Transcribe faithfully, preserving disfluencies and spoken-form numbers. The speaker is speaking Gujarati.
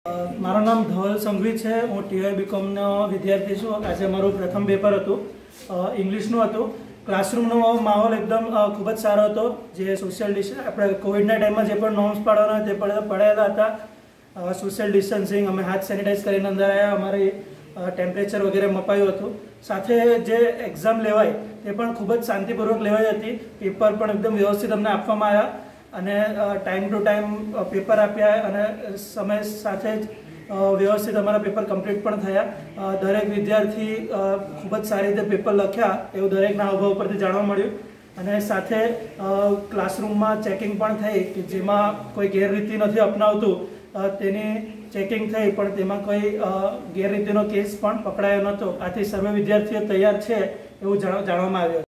મારું નામ ધવલ સંઘવી છે। હું ટીવાય બીકોમનો વિદ્યાર્થી છું। આજે મારું પ્રથમ પેપર હતું, ઇંગ્લિશનું હતું। ક્લાસરૂમનો માહોલ એકદમ ખૂબ જ સારો હતો। જે સોશિયલ ડિસ્ટન્સ આપણે કોવિડના ટાઈમમાં જે પણ નોર્મ્સ પાડવાના તે પણ પડાયેલા હતા। સોશિયલ ડિસ્ટન્સિંગ, અમે હાથ સેનિટાઈઝ કરીને અંદર આવ્યા, અમારી ટેમ્પરેચર વગેરે મપાયું હતું। સાથે જે એક્ઝામ લેવાય તે પણ ખૂબ જ શાંતિપૂર્વક લેવાઈ હતી। પેપર પણ એકદમ વ્યવસ્થિત અમને આપવામાં આવ્યા અને ટાઈમ ટુ ટાઈમ પેપર આપ્યા અને સમય સાથે જ વ્યવસ્થિત અમારા પેપર કમ્પ્લીટ પણ થયા। દરેક વિદ્યાર્થી ખૂબ જ સારી રીતે પેપર લખ્યા એવું દરેકના અનુભવ પરથી જાણવા મળ્યું। અને સાથે ક્લાસરૂમમાં ચેકિંગ પણ થઈ કે જેમાં કોઈ ગેરરીતિ નથી અપનાવતું તેની ચેકિંગ થઈ, પણ તેમાં કોઈ ગેરરીતિનો કેસ પણ પકડાયો નહોતો। આથી સર્વે વિદ્યાર્થીઓ તૈયાર છે એવું જાણવામાં આવ્યું।